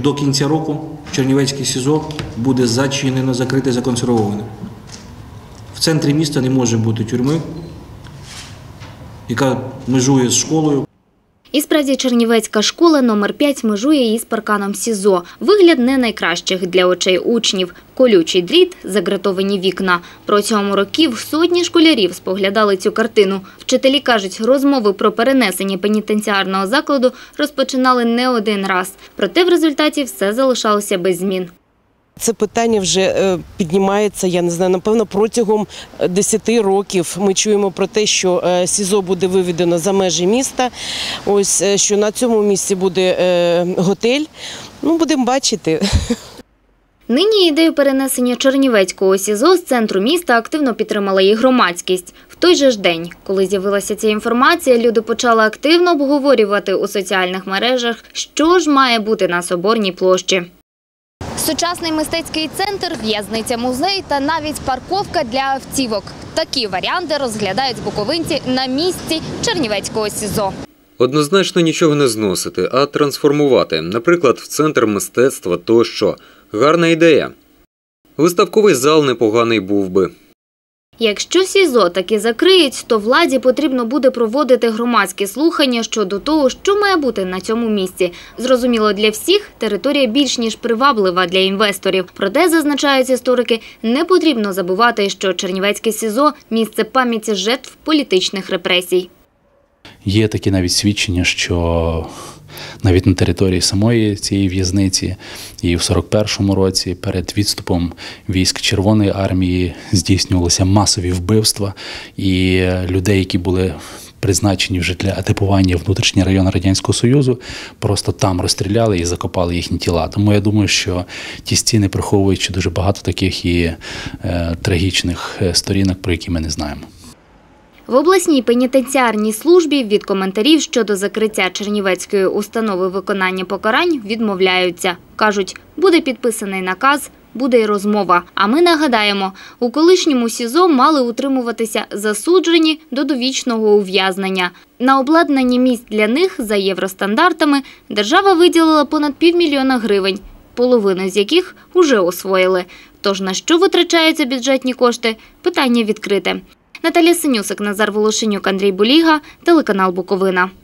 До кінця року Чернівецьке СІЗО буде зачинено, закрите, законсервоване. В центрі міста не може бути тюрми, яка межує з школою. І справді Чернівецька школа номер 5 межує із парканом СІЗО. Вигляд не найкращих для очей учнів. Колючий дріт, загратовані вікна. Протягом років сотні школярів споглядали цю картину. Вчителі кажуть, розмови про перенесення пенітенціарного закладу розпочинали не один раз. Проте в результаті все залишалося без змін. Це питання вже піднімається, я не знаю, напевно, протягом 10 років. Ми чуємо про те, що СІЗО буде виведено за межі міста, ось, що на цьому місці буде готель. Ну, будемо бачити. Нині ідею перенесення Чернівецького СІЗО з центру міста активно підтримала і громадськість. В той же ж день, коли з'явилася ця інформація, люди почали активно обговорювати у соціальних мережах, що ж має бути на Соборній площі. Сучасний мистецький центр, в'язниця-музей та навіть парковка для автівок. Такі варіанти розглядають буковинці на місці Чернівецького СІЗО. Однозначно нічого не зносити, а трансформувати. Наприклад, в центр мистецтва тощо. Гарна ідея. Виставковий зал непоганий був би. Якщо СІЗО таки закриють, то владі потрібно буде проводити громадські слухання щодо того, що має бути на цьому місці. Зрозуміло, для всіх територія більш ніж приваблива для інвесторів. Проте, зазначають історики, не потрібно забувати, що Чернівецьке СІЗО – місце пам'яті жертв політичних репресій. Є такі навіть свідчення, що навіть на території самої цієї в'язниці і в 41-му році перед відступом військ Червоної армії здійснювалися масові вбивства, і людей, які були призначені вже для етапування в внутрішні райони Радянського Союзу, просто там розстріляли і закопали їхні тіла. Тому я думаю, що ті стіни приховують ще дуже багато таких і трагічних сторінок, про які ми не знаємо. В обласній пенітенціарній службі від коментарів щодо закриття Чернівецької установи виконання покарань відмовляються. Кажуть, буде підписаний наказ, буде й розмова. А ми нагадаємо, у колишньому СІЗО мали утримуватися засуджені до довічного ув'язнення. На обладнанні місць для них за євростандартами держава виділила понад півмільйона гривень, половину з яких уже освоїли. Тож на що витрачаються бюджетні кошти – питання відкрите. Наталія Синюсик, Назар Волошенюк, Андрій Буліга, телеканал Буковина.